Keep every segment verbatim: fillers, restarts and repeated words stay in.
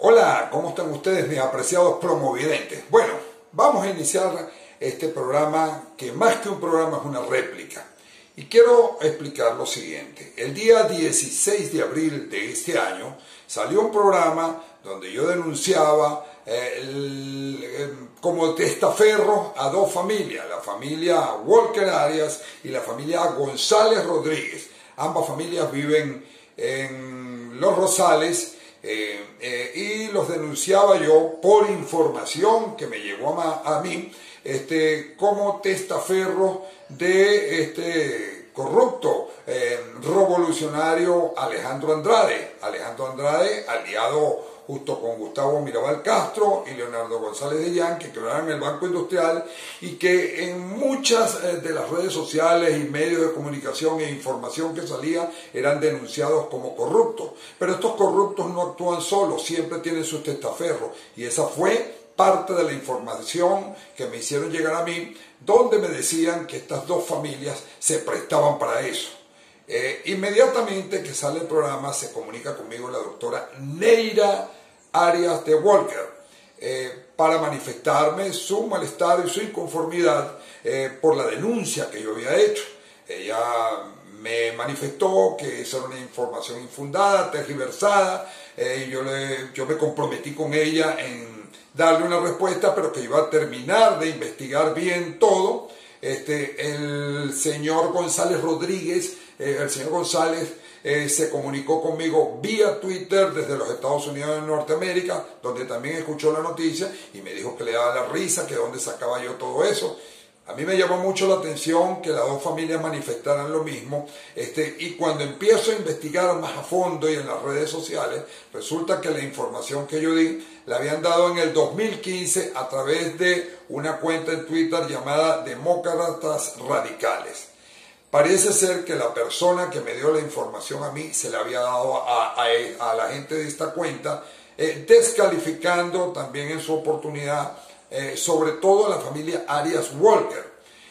Hola, ¿cómo están ustedes, mis apreciados promovidentes? Bueno, vamos a iniciar este programa que más que un programa es una réplica. Y quiero explicar lo siguiente. El día dieciséis de abril de este año salió un programa donde yo denunciaba eh, el, el, como testaferros a dos familias, la familia Walker Arias y la familia González Rodríguez. Ambas familias viven en Los Rosales. Eh, eh, y los denunciaba yo por información que me llegó a, a mí este, como testaferro de este corrupto eh, revolucionario Alejandro Andrade. Alejandro Andrade, aliado justo con Gustavo Mirabal Castro y Leonardo González de Llán, que quebraron el Banco Industrial y que en muchas de las redes sociales y medios de comunicación e información que salía eran denunciados como corruptos. Pero estos corruptos no actúan solos, siempre tienen sus testaferros, y esa fue parte de la información que me hicieron llegar a mí, donde me decían que estas dos familias se prestaban para eso. Eh, inmediatamente que sale el programa se comunica conmigo la doctora Neira Arias de Walker eh, para manifestarme su malestar y su inconformidad eh, por la denuncia que yo había hecho. Ella me manifestó que esa era una información infundada, tergiversada, eh, y yo, le, yo me comprometí con ella en darle una respuesta, pero que iba a terminar de investigar bien todo. Este, el señor González Rodríguez, eh, el señor González eh, se comunicó conmigo vía Twitter desde los Estados Unidos de Norteamérica, donde también escuchó la noticia y me dijo que le daba la risa, que dónde sacaba yo todo eso. A mí me llamó mucho la atención que las dos familias manifestaran lo mismo, este, y cuando empiezo a investigar más a fondo y en las redes sociales, resulta que la información que yo di la habían dado en el dos mil quince a través de una cuenta en Twitter llamada Demócratas Radicales. Parece ser que la persona que me dio la información a mí se la había dado a, a, a la gente de esta cuenta, eh, descalificando también en su oportunidad Eh, sobre todo a la familia Arias Walker.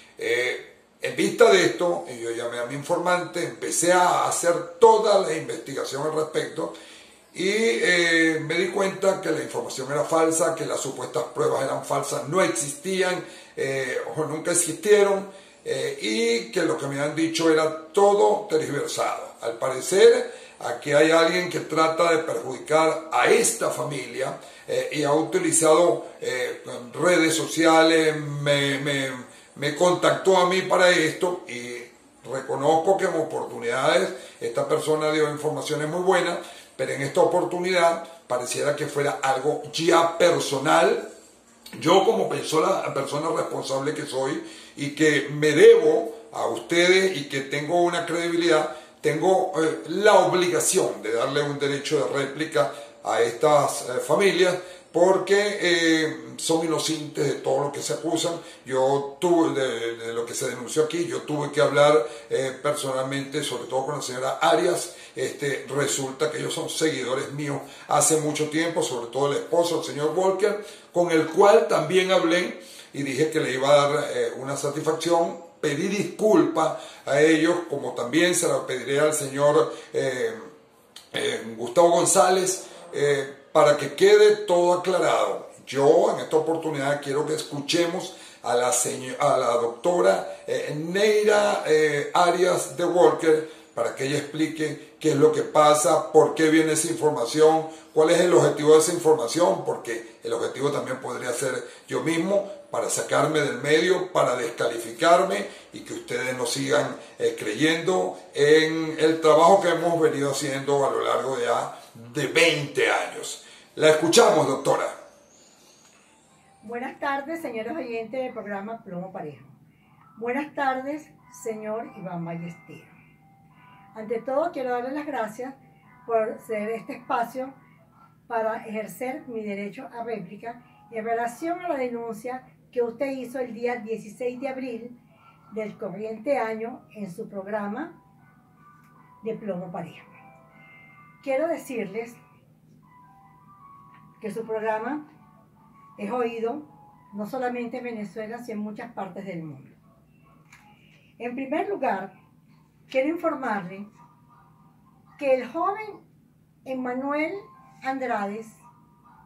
Eh, en vista de esto, yo llamé a mi informante, empecé a hacer toda la investigación al respecto y eh, me di cuenta que la información era falsa, que las supuestas pruebas eran falsas, no existían eh, o nunca existieron, eh, y que lo que me han dicho era todo tergiversado. Al parecer, aquí hay alguien que trata de perjudicar a esta familia eh, y ha utilizado eh, redes sociales, me, me, me contactó a mí para esto y reconozco que en oportunidades esta persona dio informaciones muy buenas, pero en esta oportunidad pareciera que fuera algo ya personal. Yo como persona, persona responsable que soy y que me debo a ustedes y que tengo una credibilidad, tengo eh, la obligación de darle un derecho de réplica a estas eh, familias porque eh, son inocentes de todo lo que se acusan. Yo tuve, de, de lo que se denunció aquí, yo tuve que hablar eh, personalmente, sobre todo con la señora Arias. Este, resulta que ellos son seguidores míos hace mucho tiempo, sobre todo el esposo, el señor Walker, con el cual también hablé y dije que le iba a dar eh, una satisfacción. Pedí disculpas a ellos, como también se la pediré al señor eh, eh, Gustavo González, eh, para que quede todo aclarado. Yo en esta oportunidad quiero que escuchemos a la, a la doctora eh, Neira eh, Arias de Walker, para que ella explique qué es lo que pasa, por qué viene esa información, cuál es el objetivo de esa información, porque el objetivo también podría ser yo mismo, para sacarme del medio, para descalificarme y que ustedes no sigan eh, creyendo en el trabajo que hemos venido haciendo a lo largo de ya de veinte años. La escuchamos, doctora. Buenas tardes, señores oyentes del programa Plomo Parejo. Buenas tardes, señor Iván Ballesteros. Ante todo, quiero darle las gracias por ceder este espacio para ejercer mi derecho a réplica en relación a la denuncia que usted hizo el día dieciséis de abril del corriente año en su programa de Plomo Parejo. Quiero decirles que su programa es oído no solamente en Venezuela, sino en muchas partes del mundo. En primer lugar, quiero informarle que el joven Emmanuel Andrade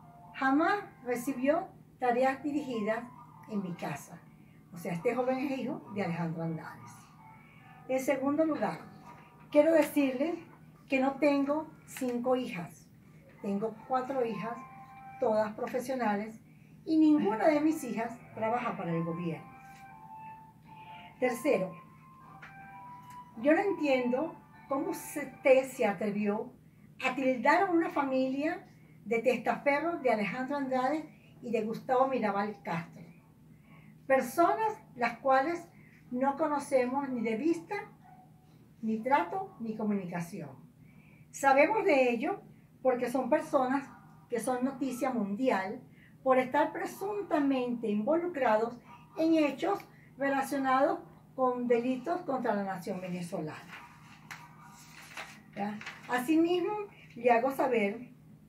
jamás recibió tareas dirigidas en mi casa. O sea, este joven es hijo de Alejandro Andrade. En segundo lugar, quiero decirles que no tengo cinco hijas. Tengo cuatro hijas, todas profesionales, y ninguna de mis hijas trabaja para el gobierno. Tercero, yo no entiendo cómo usted se atrevió a tildar a una familia de testaferros de Alejandro Andrade y de Gustavo Mirabal Castro. Personas las cuales no conocemos ni de vista, ni trato, ni comunicación. Sabemos de ello porque son personas que son noticia mundial por estar presuntamente involucrados en hechos relacionados con delitos contra la nación venezolana. ¿Ya? Asimismo, le hago saber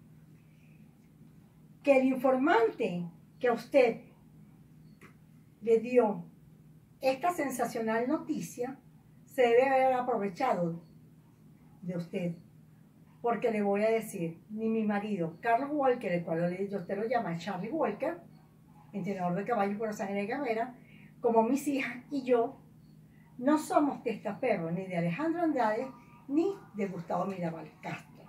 que el informante que a usted le dio esta sensacional noticia se debe haber aprovechado de usted, porque le voy a decir, ni mi marido, Carlos Walker, el cual usted lo llama Charlie Walker, entrenador de caballos por sangre de carrera, como mis hijas y yo, no somos testaferros ni de Alejandro Andrade ni de Gustavo Mirabal Castro.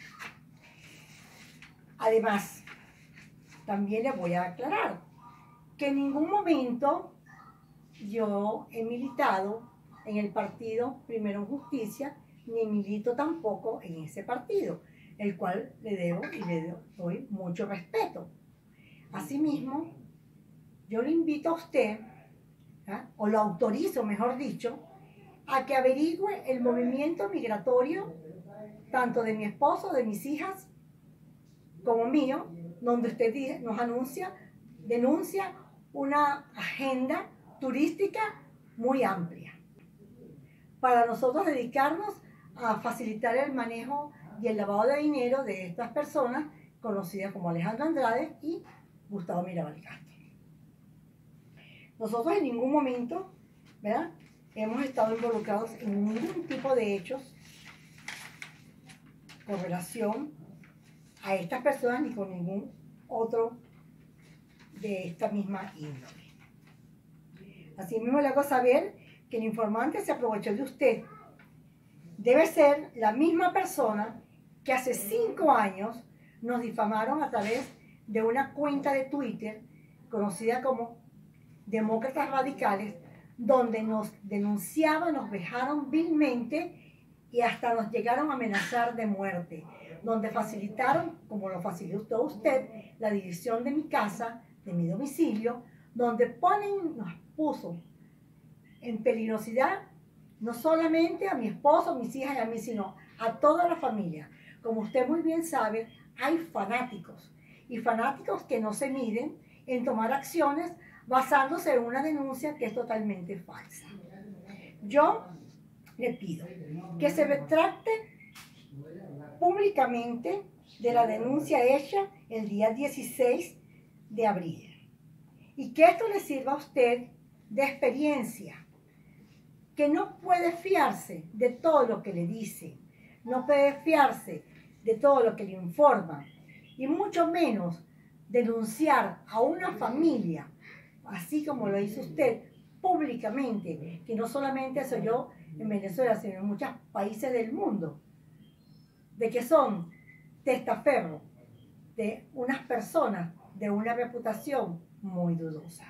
Además, también le voy a aclarar que en ningún momento yo he militado en el partido Primero en Justicia, ni milito tampoco en ese partido, el cual le debo y le doy mucho respeto. Asimismo, yo le invito a usted, ¿eh? o lo autorizo, mejor dicho, a que averigüe el movimiento migratorio, tanto de mi esposo, de mis hijas, como mío, donde usted nos anuncia, denuncia una agenda turística muy amplia, para nosotros dedicarnos a facilitar el manejo y el lavado de dinero de estas personas conocidas como Alejandro Andrade y Gustavo Mirabal Castro. Nosotros en ningún momento, ¿verdad?, hemos estado involucrados en ningún tipo de hechos con relación a estas personas ni con ningún otro de esta misma índole. Asimismo le hago saber que el informante se aprovechó de usted. Debe ser la misma persona que hace cinco años nos difamaron a través de una cuenta de Twitter conocida como Demócratas Radicales, donde nos denunciaban, nos vejaron vilmente y hasta nos llegaron a amenazar de muerte, donde facilitaron, como lo facilitó usted, la división de mi casa, de mi domicilio, donde ponen, nos puso en peligrosidad no solamente a mi esposo, a mis hijas y a mí, sino a toda la familia. Como usted muy bien sabe, hay fanáticos, y fanáticos que no se miden en tomar acciones basándose en una denuncia que es totalmente falsa. Yo le pido que se retracte públicamente de la denuncia hecha el día dieciséis de abril, y que esto le sirva a usted de experiencia, que no puede fiarse de todo lo que le dice, no puede fiarse de todo lo que le informa, y mucho menos denunciar a una familia, así como lo hizo usted públicamente, que no solamente soy yo en Venezuela, sino en muchos países del mundo, de que son testaferros de unas personas de una reputación muy dudosa.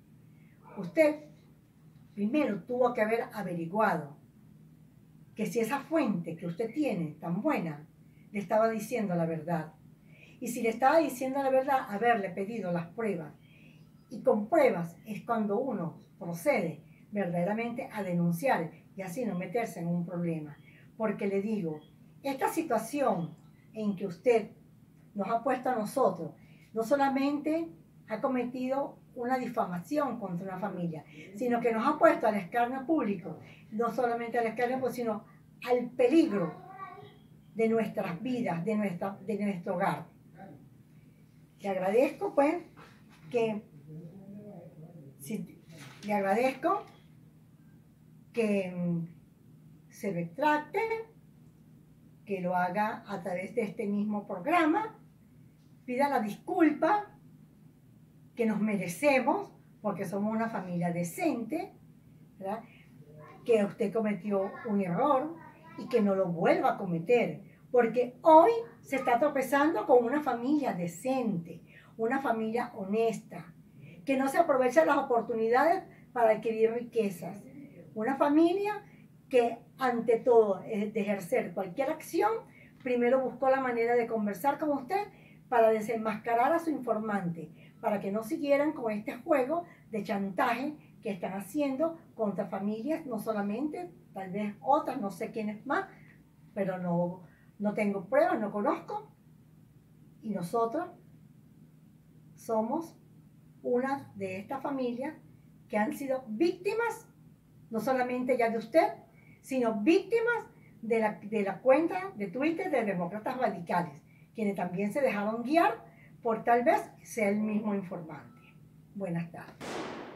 Usted primero tuvo que haber averiguado que si esa fuente que usted tiene tan buena le estaba diciendo la verdad. Y si le estaba diciendo la verdad, haberle pedido las pruebas. Y con pruebas es cuando uno procede verdaderamente a denunciar y así no meterse en un problema. Porque le digo, esta situación en que usted nos ha puesto a nosotros, no solamente ha cometido una difamación contra una familia, sino que nos ha puesto al escarnio público, no solamente al escarnio público, sino al peligro de nuestras vidas, de, nuestra, de nuestro hogar. Le agradezco, pues, que, si, le agradezco que um, se retracte, que lo haga a través de este mismo programa, pida la disculpa que nos merecemos, porque somos una familia decente, ¿verdad? Que usted cometió un error y que no lo vuelva a cometer, porque hoy se está tropezando con una familia decente, una familia honesta, que no se aprovecha las oportunidades para adquirir riquezas, una familia que ante todo de ejercer cualquier acción, primero buscó la manera de conversar con usted para desenmascarar a su informante, para que no siguieran con este juego de chantaje que están haciendo contra familias, no solamente, tal vez otras, no sé quiénes más, pero no, no tengo pruebas, no conozco. Y nosotros somos una de estas familias que han sido víctimas, no solamente ya de usted, sino víctimas de la, de la cuenta de Twitter de Demócratas Radicales, quienes también se dejaron guiar por tal vez ser el mismo informante. Buenas tardes.